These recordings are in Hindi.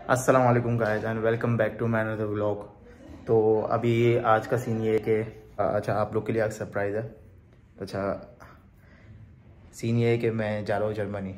अस्सलाम वालेकुम guys and welcome back to my another vlog. तो अभी आज का सीन ये है कि अच्छा आप लोग के लिए आज सरप्राइज़ है। अच्छा सीन ये है कि मैं जा रहा हूँ जर्मनी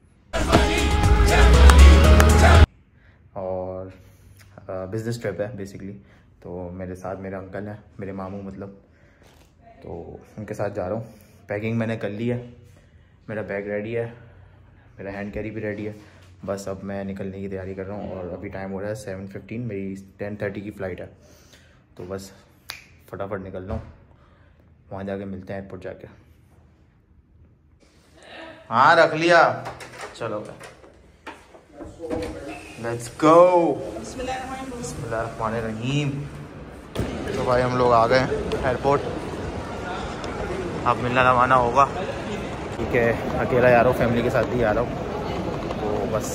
और बिज़नेस ट्रिप है बेसिकली। तो मेरे साथ मेरे अंकल हैं, मेरे मामू मतलब, तो उनके साथ जा रहा हूँ। पैकिंग मैंने कर ली है, मेरा बैग रेडी है, मेरा हैंड कैरी भी रेडी है। बस अब मैं निकलने की तैयारी कर रहा हूँ और अभी टाइम हो रहा है 7:15, मेरी 10:30 की फ़्लाइट है। तो बस फटाफट निकल रहा हूँ, वहाँ जाके मिलते हैं एयरपोर्ट जाके। हाँ रख लिया, चलो लेट्स गो। बिस्मिल्लाहिर्रहमानिर्रहीम। तो भाई हम लोग आ गए एयरपोर्ट, अब मिलना रवाना होगा। ठीक है, अकेला जा रहा हूँ, फैमिली के साथ ही आ रहा हूँ। तो बस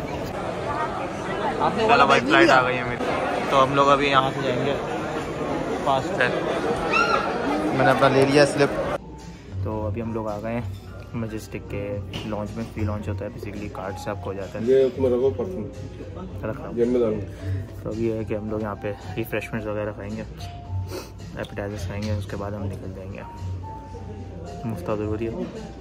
चलो भाई, फ्लाइट आ गई है मेरी। तो हम लोग अभी यहाँ से जाएंगे फास्ट है, मैंने अपना ले लिया स्लिप। तो अभी हम लोग आ गए हैं मजेस्टिक के लॉन्च में। फ्री लॉन्च होता है बेसिकली, कार्ड से आपको हो जाता है। ये तो अभी है कि हम लोग यहाँ पे रिफ्रेशमेंट्स वगैरह खाएंगे, एपेटाइजर्स खाएंगे, उसके बाद हम निकल जाएंगे। मुफ्ता ज़रूरी है।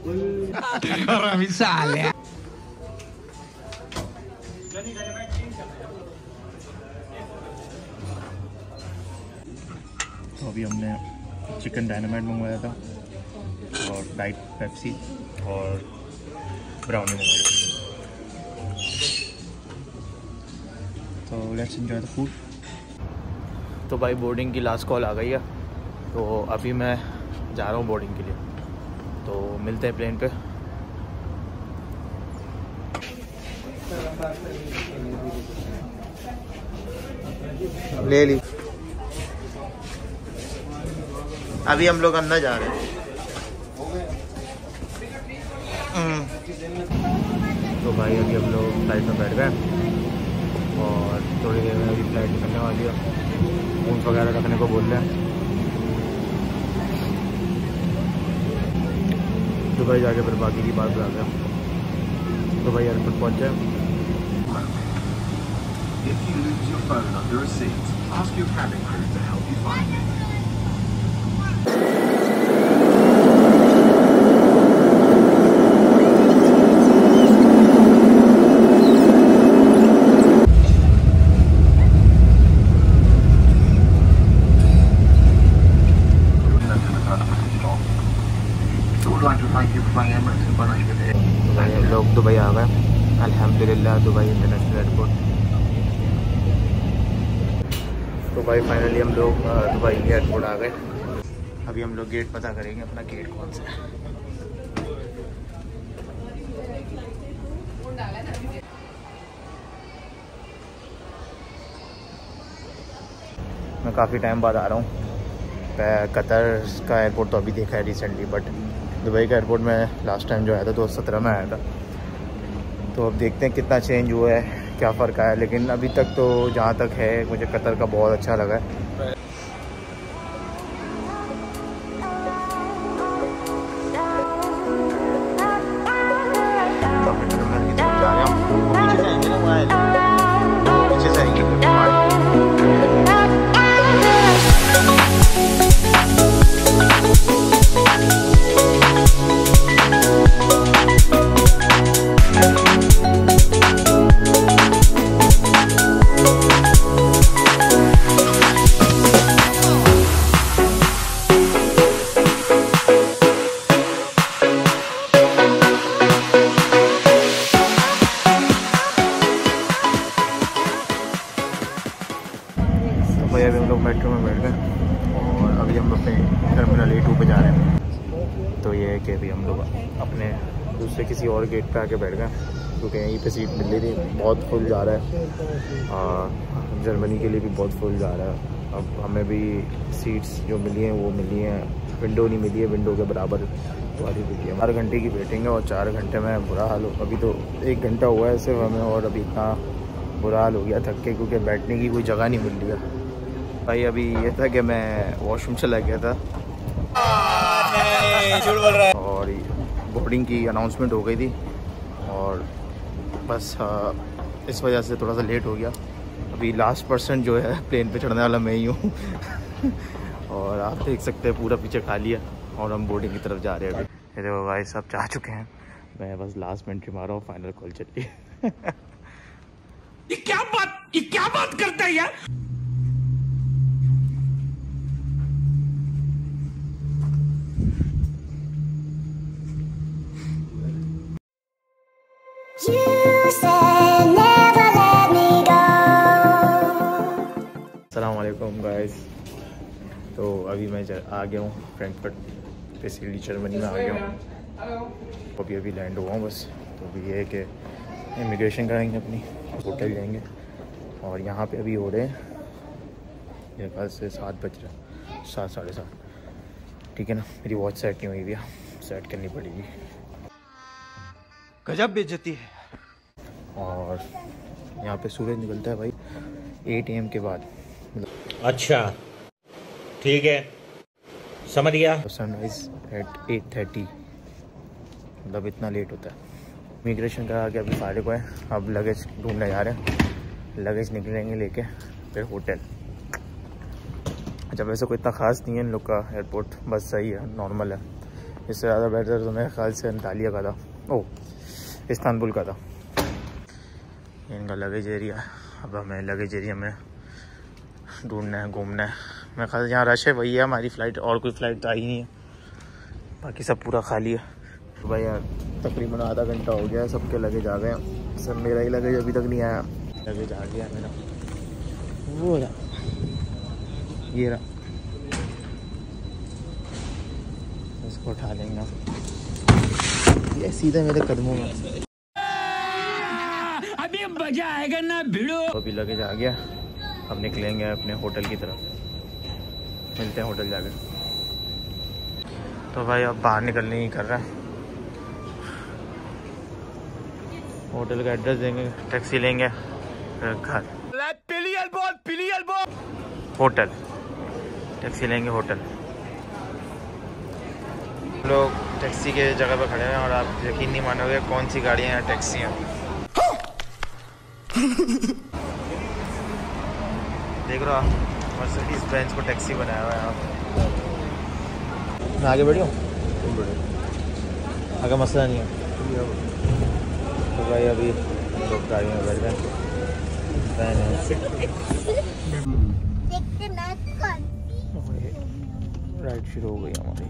तो अभी हमने चिकन डायनामाइट मंगवाया था और डाइट पेप्सी और ब्राउनी मंगवाई थी। तो लेट्स एंजॉय द फूड। तो भाई बोर्डिंग की लास्ट कॉल आ गई है, तो अभी मैं जा रहा हूँ बोर्डिंग के लिए। तो मिलते हैं प्लेन पे। ले ली। अभी हम लोग अंदर जा रहे हैं। तो भाई अभी हम लोग फ्लाइट में बैठ गए और थोड़ी देर में अभी फ्लाइट निकलने वाली है। फोन वगैरह रखने को बोल रहे हैं। दुबई जाके फिर बाकी की बात बता दें। दुबई एयरपोर्ट पहुँचे। If you lose your phone under a seat, ask your cabin crew to help you find it. हम लोग दुबई आ गए, अल्हम्दुलिल्लाह, दुबई इंटरनेशनल एयरपोर्ट। तो भाई फाइनली हम लोग दुबई एयरपोर्ट आ गए। अभी हम लोग गेट पता करेंगे अपना गेट कौन सा है। मैं काफ़ी टाइम बाद आ रहा हूँ। कतर का एयरपोर्ट तो अभी देखा है रिसेंटली, बट दुबई का एयरपोर्ट में लास्ट टाइम जो आया था 2017 में आया था। तो अब देखते हैं कितना चेंज हुआ है, क्या फ़र्क आया। लेकिन अभी तक तो जहाँ तक है मुझे कतर का बहुत अच्छा लगा है। भाई अभी हम लोग मेट्रो में बैठ गए और अभी हम अपने टर्मिनल A2 पे जा रहे हैं। तो ये है कि अभी हम लोग अपने दूसरे किसी और गेट पे आके बैठ गए, क्योंकि यहीं पे सीट मिल रही थी। बहुत फुल जा रहा है, जर्मनी के लिए भी बहुत फुल जा रहा है। अब हमें भी सीट्स जो मिली हैं वो मिली हैं, विंडो नहीं मिली है, विंडो के बराबर वाली मिली है। 4 घंटे की वेटिंग है और 4 घंटे में बुरा हाल हो। अभी तो 1 घंटा हुआ है सिर्फ हमें और अभी इतना बुरा हाल हो गया थक के, क्योंकि बैठने की कोई जगह नहीं मिल रही है। भाई अभी ये था कि मैं वॉशरूम चला गया था और बोर्डिंग की अनाउंसमेंट हो गई थी और बस इस वजह से थोड़ा सा लेट हो गया। अभी लास्ट पर्सन जो है प्लेन पे चढ़ने वाला मैं ही हूँ और आप देख सकते हैं पूरा पीछे खाली है और हम बोर्डिंग की तरफ जा रहे हैं। अभी देखो भाई सब जा चुके हैं, मैं बस लास्ट में एंट्री मारा हूँ, फाइनल कॉल चल रही है। ये क्या बात करता है यार। अस्सलाम वालेकुम गाइस। तो अभी मैं आ गया हूँ फ्रैंकफर्ट, बेसिकली जर्मनी में आ गया हूँ। अभी लैंड हुआ हूँ बस। तो अभी ये है कि इमिग्रेशन कराएंगे, अपनी होटल जाएंगे और यहाँ पे अभी हो रहे हैं मेरे पास से 7 बज रहे हैं, 7 साढ़े 7। ठीक है ना, मेरी वॉच सेट नहीं हुई भैया, सेट करनी पड़ेगी। गजब बेइज्जती है। और यहाँ पे सूरज निकलता है भाई 8 AM के बाद, अच्छा ठीक है, समझ गया। सनराइज एट 8:30, मतलब इतना लेट होता है। इमिग्रेशन करा के अभी सारे को है, अब लगेज ढूंढने जा रहे हैं, लगेज निकलेंगे लेके फिर होटल। अच्छा वैसे कोई इतना ख़ास नहीं है इन लोग का एयरपोर्ट, बस सही है, नॉर्मल है। इससे ज़्यादा बेहतर तो मेरे ख्याल से अंतालिया का था, इस्तांबुल का था। इनका लगेज एरिया, अब हमें लगेज एरिया में ढूंढना है, घूमना है। मेरे ख्याल से यहाँ रश है, वही है हमारी फ़्लाइट, और कोई फ़्लाइट तो आई नहीं है, बाकी सब पूरा खाली है। तो भाई यार तकरीबन आधा घंटा हो गया है, सबके लगेज आ गए हैं, सब मेरा ही लगेज अभी तक नहीं आया। लगेज आ गया मेरा, वो रहा, ये रहा, इसको उठा लेंगे, ये सीधा मेरे कदमों में। अभी मजा आएगा ना भिड़ो। अभी लगेज आ गया, अब निकलेंगे अपने होटल की तरफ, मिलते हैं होटल जाके। तो भाई अब बाहर निकलने ही कर रहा है, होटल का एड्रेस देंगे, टैक्सी लेंगे, फिर घर, होटल, टैक्सी लेंगे होटल। लोग टैक्सी के जगह पर खड़े हैं और आप यकीन नहीं मानोगे कौन सी गाड़ियाँ यहाँ टैक्सी हैं। देख रहा मर्सिडीज बेंज को टैक्सी बनाया हुआ है यहाँ पे। मैं आगे बढ़ी हूँ, आगे मसला नहीं है। तो भाई अभी लोग गाड़ी में बैठ गए, राइड शुरू हो गई हमारी।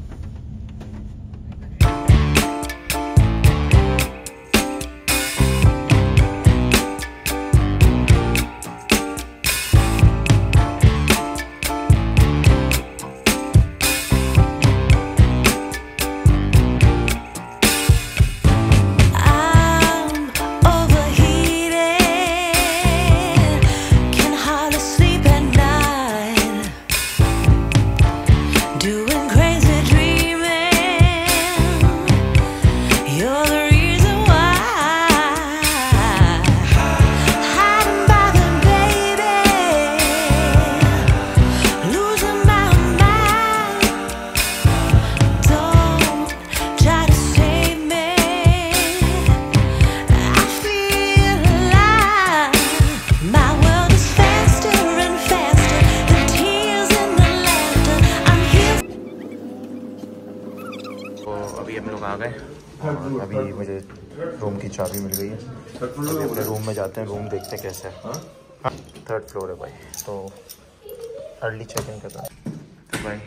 अभी हम लोग आ गए और अभी मुझे रूम की चाबी मिल गई है। अभी अपने रूम में जाते हैं, रूम देखते हैं कैसा है। हाँ 3rd फ्लोर है भाई, तो अर्ली चेक इन करता है। तो भाई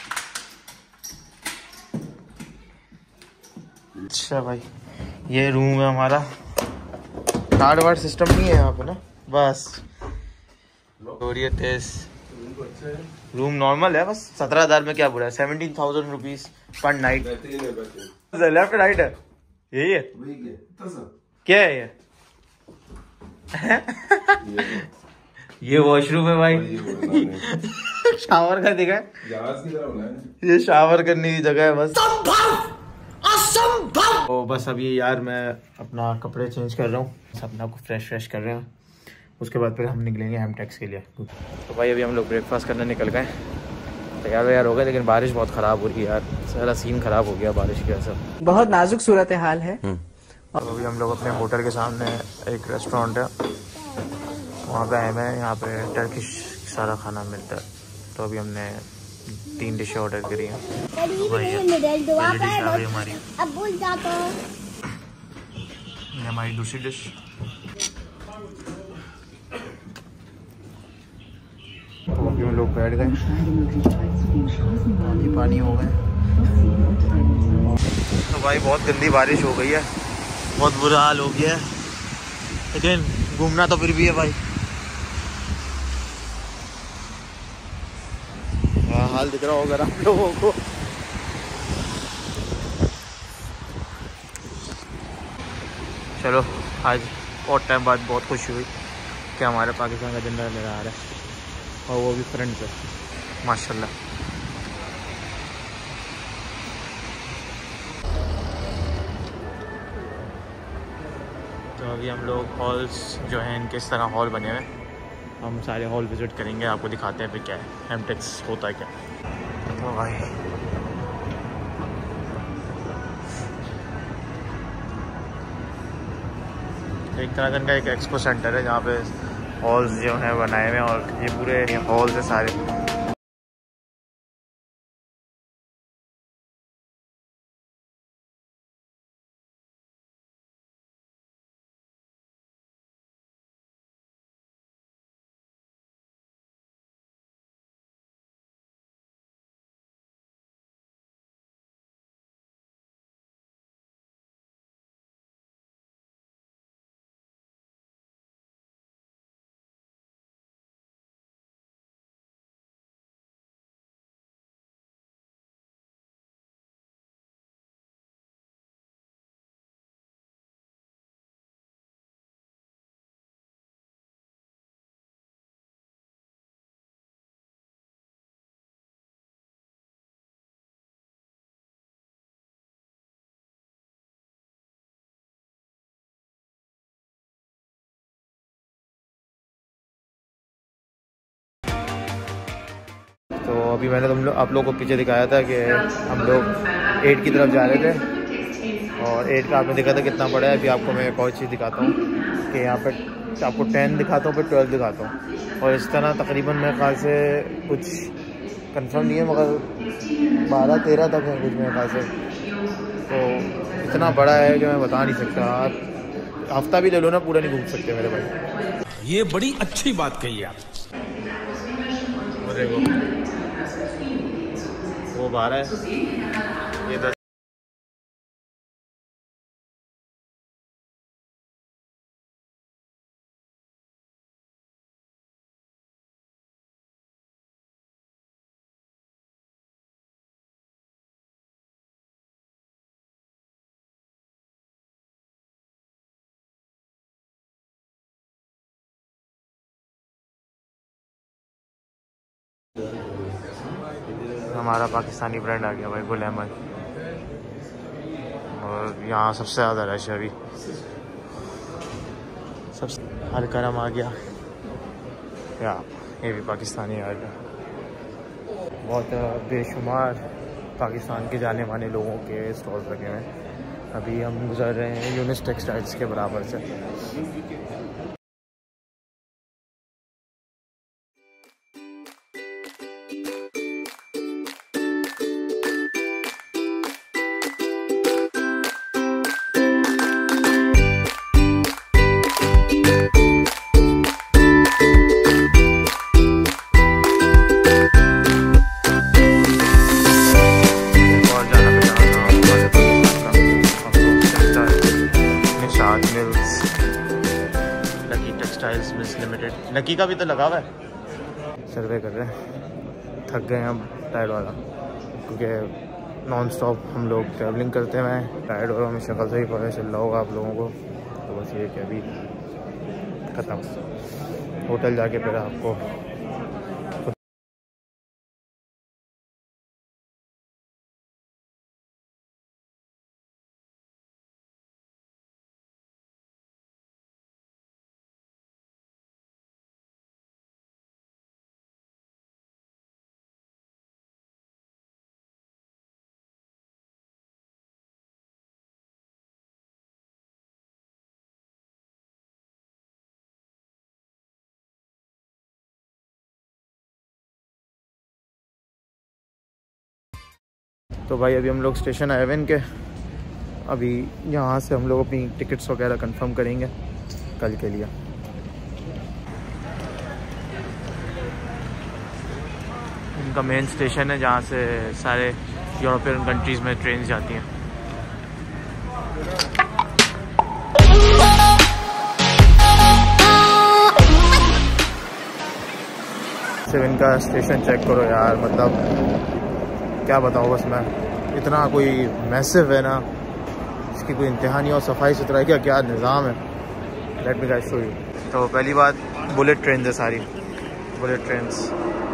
अच्छा भाई ये रूम है हमारा, कार्ड वार्ड सिस्टम नहीं है यहाँ पे ना, बस रूम नॉर्मल है, बस 17,000 में क्या बुरा है, 17,000 rupees per night. Left right है, यही है, क्या है ये? ये वॉशरूम है भाई, शावर का दिखा है, ये शावर करने की जगह है बस। तो बस अभी यार मैं अपना कपड़े चेंज कर रहा हूँ, अपना को फ्रेश कर रहे हैं, उसके बाद फिर हम निकलेंगे हेमटेक्स के लिए। तो भाई अभी हम लोग ब्रेकफास्ट करने निकल गए, तैयार हो गए, लेकिन बारिश बहुत ख़राब हो रही है यार, सारा सीन ख़राब हो गया बारिश की वजह से। बहुत नाजुक सूरत हाल है, तो अभी हम लोग अपने होटल के सामने एक रेस्टोरेंट है, वहाँ पे आए हैं। यहाँ पे टर्किश सारा खाना मिलता है। तो अभी हमने 3 डिशें ऑर्डर करी हैं। तो भाई पहली डिश आ गई हमारी, ये हमारी दूसरी डिश। तो अभी हम लोग बैठ गए, पानी पानी हो गए। तो भाई बहुत गंदी बारिश हो गई है, बहुत बुरा हाल हो गया है, लेकिन घूमना तो फिर भी है भाई। हाल दिख रहा होगा आप लोगों को। चलो आज बहुत टाइम बाद बहुत खुशी हुई कि हमारे पाकिस्तान का झंडा लहरा रहा है, और वो भी फ्रंट पे, माशाल्लाह। तो अभी हम लोग हॉल्स जो हैं इनके इस तरह हॉल बने हुए हैं, हम सारे हॉल विज़िट करेंगे, आपको दिखाते हैं फिर क्या है एमटेक्स होता है क्या। तो भाई एक तरह का एक एक्सपो सेंटर है जहाँ पे हॉल्स जो हैं बनाए हुए हैं, और ये पूरे हॉल्स हैं सारे। तो अभी मैंने आप लोगों को पीछे दिखाया था कि हम लोग 8 की तरफ जा रहे थे, और 8 का आपने देखा था कितना बड़ा है। अभी आपको मैं एक और चीज़ दिखाता हूँ कि यहाँ पर आपको 10 दिखाता हूँ, फिर 12 दिखाता हूँ, और इस तरह तकरीबन मेरे ख्याल से कुछ कंफर्म नहीं है मगर 12-13 तक है कुछ मेरे ख्याल से। तो इतना बड़ा है कि मैं बता नहीं सकता, आप हफ्ता भी ले लो ना, पूरा नहीं घूम सकते मेरे भाई। ये बड़ी अच्छी बात कही आप। वो 12 है, ये 10। हमारा पाकिस्तानी ब्रांड आ गया भाई, गुल अहमद, और यहाँ सबसे ज़्यादा रश है अभी, सबसे हर करम आ गया या ये भी पाकिस्तानी आ गया। बहुत बेशुमार पाकिस्तान के जाने माने लोगों के स्टॉल लगे हुए हैं। अभी हम गुजर रहे हैं यूनिस टेक्सटाइल्स के बराबर से। टेक्सटाइल्स मिल्स लिमिटेड, लकी का भी तो लगा हुआ है। सर्वे कर रहे हैं, थक गए हम टायर्ड वाला, क्योंकि नॉन स्टॉप हम लोग ट्रैवलिंग करते हैं, टायर्ड और हमें शक्ल से ही पता चल रहा होगा आप लोगों को। तो बस ये कि अभी ख़त्म, होटल जाके फिर आपको तो भाई अभी हम लोग स्टेशन आए हुए इनके, अभी यहाँ से हम लोग अपनी टिकट्स वगैरह कंफर्म करेंगे कल के लिए। इनका मेन स्टेशन है जहाँ से सारे यूरोपियन कंट्रीज़ में ट्रेन जाती हैं। सिर्फ इनका स्टेशन चेक करो यार, मतलब क्या बताऊँ बस मैं, इतना कोई मैसिव है ना, इसकी कोई इंतहा नहीं। और सफाई सुथराई का क्या निज़ाम है, let me guys show you. तो पहली बात बुलेट ट्रेन है, सारी बुलेट ट्रेन्स,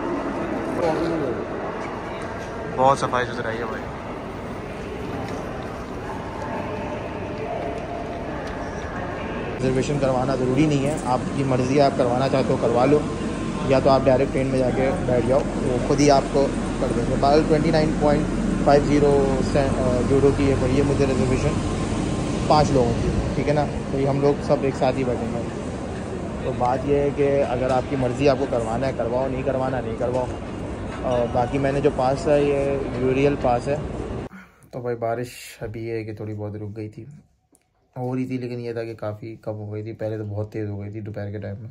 बहुत सफाई सुथराई है भाई। रिजर्वेशन करवाना ज़रूरी नहीं है, आपकी मर्ज़ी है, आप करवाना चाहते हो करवा लो, या तो आप डायरेक्ट ट्रेन में जाके बैठ जाओ, वो खुद ही आपको कर देंगे। 29.50 यूरो की है पड़ी है मुझे रिजर्वेशन, 5 लोगों की, ठीक है ना। तो ये हम लोग सब एक साथ ही बैठेंगे। तो बात ये है कि अगर आपकी मर्ज़ी, आपको करवाना है करवाओ, नहीं करवाना नहीं करवाओ। और बाकी मैंने जो पास है ये यूरियल पास है। तो भाई बारिश अभी ये है कि थोड़ी बहुत रुक गई थी, हो रही थी, लेकिन ये था कि काफ़ी कम हो गई थी। पहले तो बहुत तेज़ हो गई थी दोपहर के टाइम में,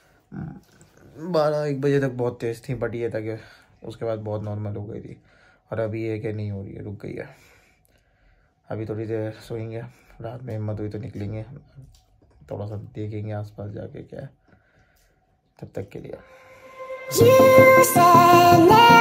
12-1 बजे तक बहुत तेज़ थी, बट ये था कि उसके बाद बहुत नॉर्मल हो गई थी। और अभी ये कि नहीं हो रही है, रुक गई है। अभी थोड़ी देर सोएंगे, रात में हिम्मत हुई तो निकलेंगे, थोड़ा सा देखेंगे आसपास जाके क्या है। तब तक के लिए